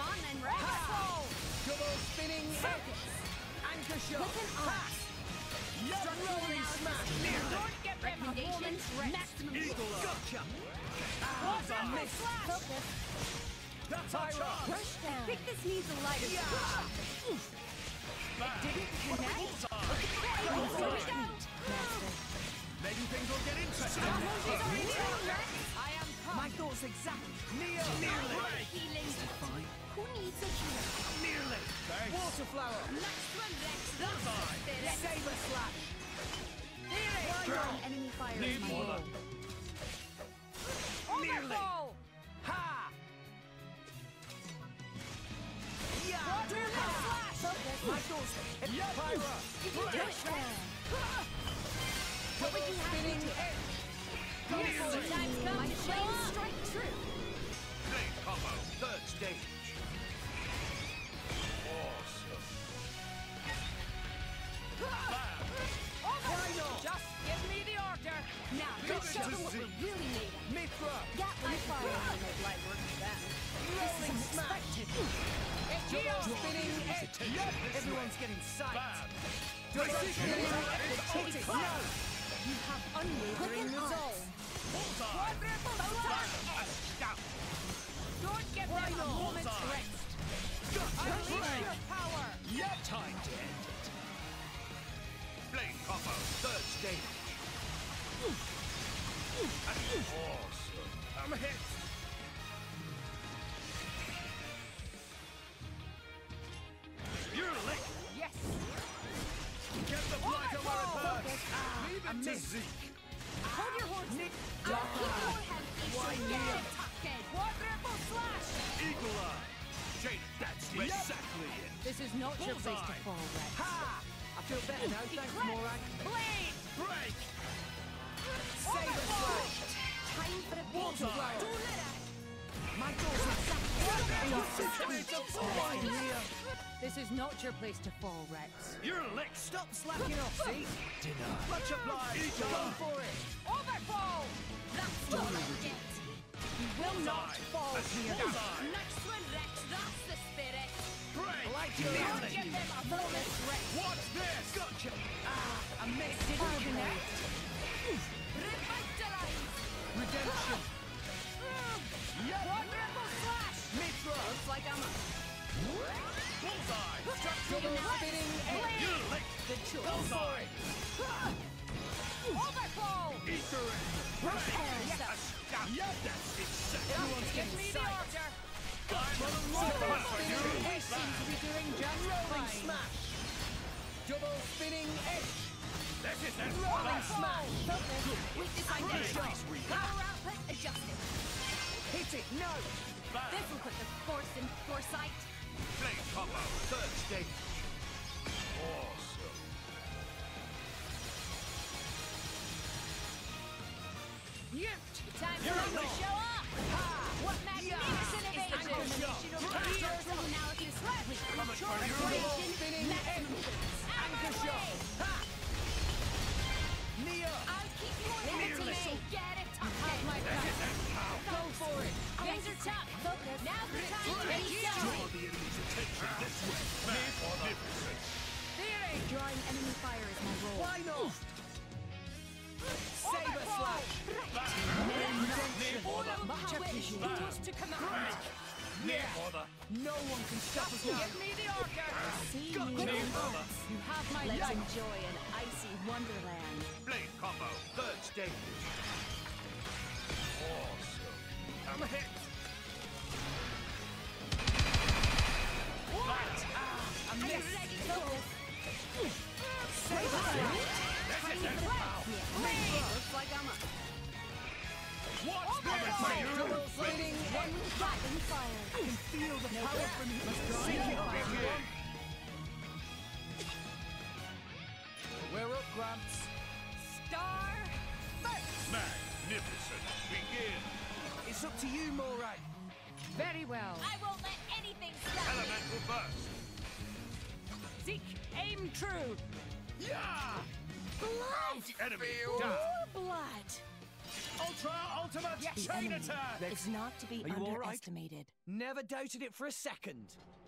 on and roll. Double spinning edge. Anchor shot. With an arc. Rolling smash. Don't get them a moment's rest. Maximum Eagle eye. Gotcha. What's a a miss. Focus. That's our chance. Push down. I think this needs a lighter touch. Didn't connect. Here we go. Master. Maybe things will get interesting. I am come. My thoughts exactly. Nearly. Healing. Fine. Who needs a healer? Nearly. Water flower. Next one, Rex. That's Saber slash. Drawing enemy fire is my goal. Nearly. Ha! Yeah. Focus. My thoughts. Pyra. You can do it, Rex. What would you have Spinning to do? edge. Nearly. Time's come. My flames strike true. Blade combo, third stage. Awesome. Just give me the order. Now, let's show them what we're really made of. Mithra. Gatling fire. Make light work for them. Rolling smash. Double spinning edge. Everyone's getting psyched. Precision. Hit it. No. You have unwavering resolve. Don't give them a moment's rest. Unleash your power. Time to end it. Blade combo, third stage. Awesome. I'm hit. You're late. Yes. Get the blight on our advance. Leave it to miss. Zeke. Hold your horse. Nick. I'll keep your head. Why Get me? it, Tuckhead. Quadruple slash. Eagle eye. Jade, that's exactly it. This is not your place to fall, Rex. Ha! I feel better now. Thanks, Morag. Blade. Break. Saber slash. Time for a Water beat. flower. Don't let it. My daughter's This is not your place to fall, Rex. You're licked. Stop slacking off, see? Dinner. Much obliged. Go for it. Overfall! That's what I get. You will not fall here. Bullseye. Next one, Rex. That's the spirit. Break. Like Don't nearly. give them a bonus, Rex. What's this? Gotcha. I missed. Didn't connect. Revitalize. Redemption. Quadruple slash. Mithra. Looks like I'm a Bullseye. Double spinning edge. You're licked. good choice. Bullseye. Overfall. Ether it. Prepare yourself. Yeah, that's exactly. Everyone's Give getting me the psyched. order. Double spinning They edge. seem to be doing just Rolling fine. smash. Double spinning edge. This is it. Rolling smash. Focus. Weakness identified. Power output adjusted. Hit it. No. This will put the force in foresight. Blade combo, third stage. Awesome. Time for them to show up. What magnificent evasion! Anchor shot. Reversal analysis complete. Restoration, Spinning maximum edge. boost. Anchor Out shot. of Ha! Neo. I'll keep you on Nearly. so get it, Tuckhead. My Go for it. Things are tough. Focus. Now's the time to be Draw silly. the enemy's attention this way. Magnificent. Drawing enemy fire is my role. Why not? Saber slash. Near border. Much appreciated. To command. Near border. No one can stop us now. Give me the order. See Got me. near border. You have my Let's enjoy an icy wonderland. Blade combo, third stage. Awesome. I'm hit. What? I Are you missed. ready to go? Saber slash. This is it. Looks like I'm a What's this? Double spinning edge. Dragon fire. I can feel the power from you. Seek it, everyone. We're up, Gramps. Star first. Magnificent. Begin. It's up to you, Morag. Very well. I won't let anything stop me. Elemental burst. Zeke, aim true. Yeah! Blood. Enemy More down. blood. Ultra Ultimate The chain enemy attack! is not to be Are you all right? underestimated. Never doubted it for a second.